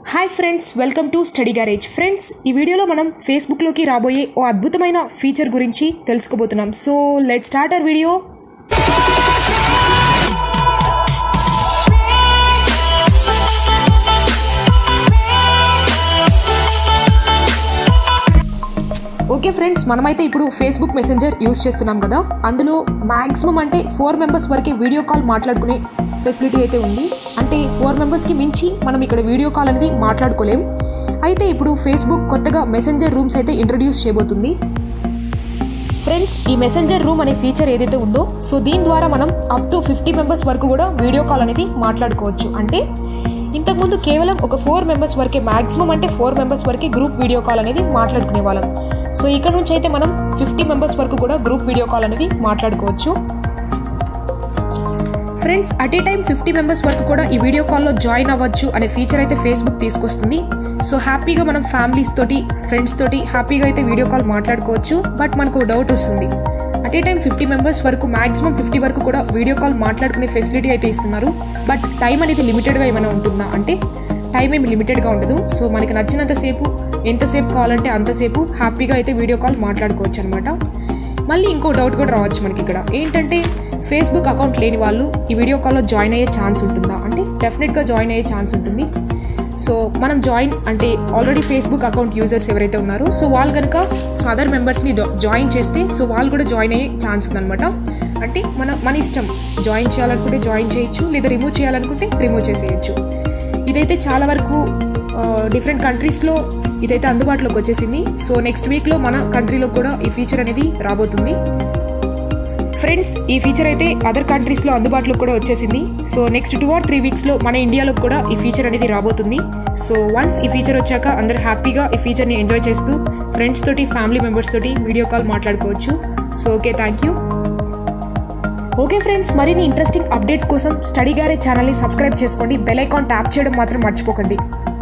Hi friends, welcome to study garage. Friends, ఈ వీడియోలో మనం ఫేస్బుక్లోకి రాబోయే ఓ అద్భుతమైన ఫీచర్ గురించి తెలుసుకోబోతున్నాం. So let's start our video. Okay friends, మనమైతే ఇప్పుడు ఫేస్బుక్ మెసెంజర్ యూజ్ చేస్తున్నాం కదా. అందులో మ్యాక్సిమం అంటే 4 మెంబర్స్ వరకే వీడియో కాల్ మాట్లాడుకునే ఫెసిలిటీ అయితే ఉంది. అంటే 4 మెంబర్స్కి మించి మనం ఇక్కడ వీడియో కాల్ అనేది మాట్లాడుకోలేం. అయితే ఇప్పుడు ఫేస్బుక్ కొత్తగా మెసెంజర్ రూమ్స్ అయితే ఇంట్రడ్యూస్ చేయబోతుంది. ఫ్రెండ్స్, ఈ మెసెంజర్ రూమ్ అనే ఫీచర్ ఏదైతే ఉందో, సో దీని ద్వారా మనం అప్ టు 50 మెంబర్స్ వరకు కూడా వీడియో కాల్ అనేది మాట్లాడుకోవచ్చు. అంటే ఇంతకుముందు కేవలం ఒక 4 మెంబర్స్ వరకే, మ్యాక్సిమం అంటే 4 మెంబర్స్ వరకే గ్రూప్ వీడియో కాల్ అనేది మాట్లాడుకునే వాళ్ళం. సో ఇక్కడ నుంచి అయితే మనం 50 మెంబర్స్ వరకు కూడా గ్రూప్ వీడియో కాల్ అనేది మాట్లాడుకోవచ్చు. Friends, at a time 50 members వరకు కూడా ఈ వీడియో కాల్లో జాయిన్ అవ్వచ్చు అనే ఫీచర్ అయితే ఫేస్బుక్ తీసుకొస్తుంది. సో హ్యాపీగా మనం ఫ్యామిలీస్ తోటి, ఫ్రెండ్స్ తోటి హ్యాపీగా అయితే వీడియో కాల్ మాట్లాడుకోవచ్చు. బట్ మనకు డౌట్ వస్తుంది, అట్ ఏ టైం 50 మెంబర్స్ వరకు, మ్యాక్సిమం 50 వరకు కూడా వీడియో కాల్ మాట్లాడుకునే ఫెసిలిటీ అయితే ఇస్తున్నారు. బట్ టైం అనేది లిమిటెడ్గా ఏమైనా ఉంటుందా అంటే టైం ఏమి లిమిటెడ్గా ఉండదు. సో మనకి నచ్చినంతసేపు, ఎంతసేపు కావాలంటే అంతసేపు హ్యాపీగా అయితే వీడియో కాల్ మాట్లాడుకోవచ్చు అనమాట. మళ్ళీ ఇంకో డౌట్ కూడా రావచ్చు మనకి ఇక్కడ ఏంటంటే, ఫేస్బుక్ అకౌంట్ లేని వాళ్ళు ఈ వీడియో కాల్లో జాయిన్ అయ్యే ఛాన్స్ ఉంటుందా అంటే డెఫినెట్గా జాయిన్ అయ్యే ఛాన్స్ ఉంటుంది. సో మనం జాయిన్ అంటే ఆల్రెడీ ఫేస్బుక్ అకౌంట్ యూజర్స్ ఎవరైతే ఉన్నారో, సో వాళ్ళు కనుక అదర్ మెంబర్స్ని జాయిన్ చేస్తే, సో వాళ్ళు కూడా జాయిన్ అయ్యే ఛాన్స్ ఉందన్నమాట. అంటే మన ఇష్టం, జాయిన్ చేయాలనుకుంటే జాయిన్ చేయొచ్చు, లేదా రిమూవ్ చేయాలనుకుంటే రిమూవ్ చేసేయచ్చు. ఇదైతే చాలా వరకు డిఫరెంట్ కంట్రీస్లో ఇదైతే అందుబాటులోకి వచ్చేసింది. సో నెక్స్ట్ వీక్లో మన కంట్రీలో కూడా ఈ ఫీచర్ అనేది రాబోతుంది. ఫ్రెండ్స్, ఈ ఫీచర్ అయితే అదర్ కంట్రీస్లో అందుబాటులోకి కూడా వచ్చేసింది. సో నెక్స్ట్ 2 or 3 వీక్స్లో మన ఇండియాలో కూడా ఈ ఫీచర్ అనేది రాబోతుంది. సో వన్స్ ఈ ఫీచర్ వచ్చాక అందరూ హ్యాపీగా ఈ ఫీచర్ని ఎంజాయ్ చేస్తూ ఫ్రెండ్స్ తోటి, ఫ్యామిలీ మెంబర్స్ తోటి వీడియో కాల్ మాట్లాడుకోవచ్చు. So okay, thank you. Okay friends, మరిన్ని ఇంట్రెస్టింగ్ అప్డేట్స్ కోసం స్టడీ గ్యారేజ్ ఛానల్ని సబ్స్క్రైబ్ చేసుకోండి. బెల్ ఐకాన్ ట్యాప్ చేయడం మాత్రం మర్చిపోకండి.